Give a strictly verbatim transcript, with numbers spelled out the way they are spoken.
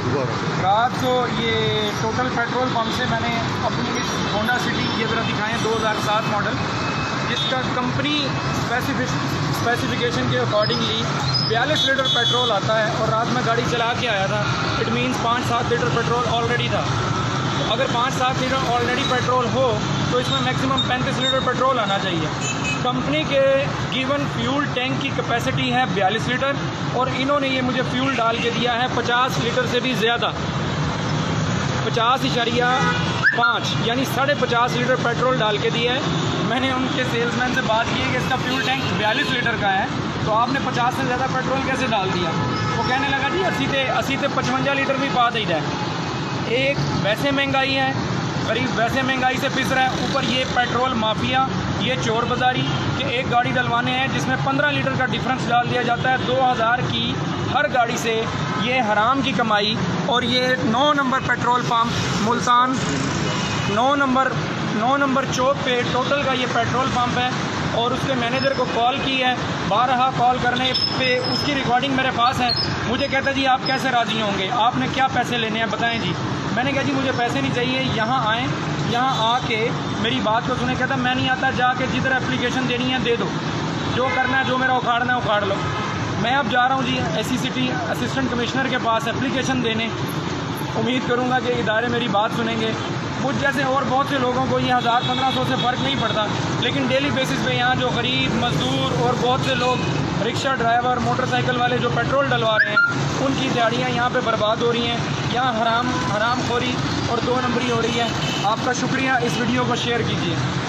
रात को ये टोटल पेट्रोल पंप से मैंने अपनी इस होंडा सिटी ये ज़रा दिखाएँ दो हज़ार सात मॉडल, जिसका कंपनी स्पेसिफिकेशन के अकॉर्डिंगली बयालीस लीटर पेट्रोल आता है और रात में गाड़ी चला के आया था। इट मीन्स पाँच सात लीटर पेट्रोल ऑलरेडी था। तो अगर पाँच सात लीटर ऑलरेडी पेट्रोल हो तो इसमें मैक्सिमम पैंतीस लीटर पेट्रोल आना चाहिए। कंपनी के गिवन फ्यूल टैंक की कैपेसिटी है बयालीस लीटर और इन्होंने ये मुझे फ्यूल डाल के दिया है पचास लीटर से भी ज़्यादा, पचास इशारिया पाँच यानी साढ़े पचास लीटर पेट्रोल डाल के दिया है। मैंने उनके सेल्समैन से बात की है कि इसका फ्यूल टैंक बयालीस लीटर का है, तो आपने पचास से ज़्यादा पेट्रोल कैसे डाल दिया? वो कहने लगा जी अस्सी से अस्सी से पचवंजा लीटर भी पा दी जाए। एक वैसे महंगाई है, करीब वैसे महंगाई से पिस रहा है, ऊपर ये पेट्रोल माफिया, ये चोर बाज़ारी कि एक गाड़ी डलवाने हैं जिसमें पंद्रह लीटर का डिफरेंस डाल दिया जाता है दो हज़ार की हर गाड़ी से। ये हराम की कमाई। और ये नौ नंबर पेट्रोल पंप मुल्तान नौ नंबर नौ नंबर चौक पे टोटल का ये पेट्रोल पंप है और उसके मैनेजर को कॉल की है, बारहा कॉल करने पे उसकी रिकॉर्डिंग मेरे पास है। मुझे कहता जी आप कैसे राज़ी होंगे, आपने क्या पैसे लेने हैं बताएं जी। मैंने कहा जी मुझे पैसे नहीं चाहिए, यहाँ आएँ, यहाँ आके मेरी बात को सुने। कहता मैं नहीं आता, जाके जिधर एप्लीकेशन देनी है दे दो, जो करना है जो मेरा उखाड़ना है उखाड़ लो। मैं अब जा रहा हूँ जी एसी सिटी असिस्टेंट कमिश्नर के पास एप्लीकेशन देने। उम्मीद करूँगा कि इदारे मेरी बात सुनेंगे। मुझ जैसे और बहुत से लोगों को ये हज़ार पंद्रह सौ से फ़र्क नहीं पड़ता, लेकिन डेली बेसिस पे यहाँ जो गरीब मजदूर और बहुत से लोग रिक्शा ड्राइवर मोटरसाइकिल वाले जो पेट्रोल डलवा रहे हैं उनकी दिहाड़ियाँ यहाँ पे बर्बाद हो रही हैं। यहाँ हराम हराम खोरी और दो नंबरी हो रही है। आपका शुक्रिया, इस वीडियो को शेयर कीजिए।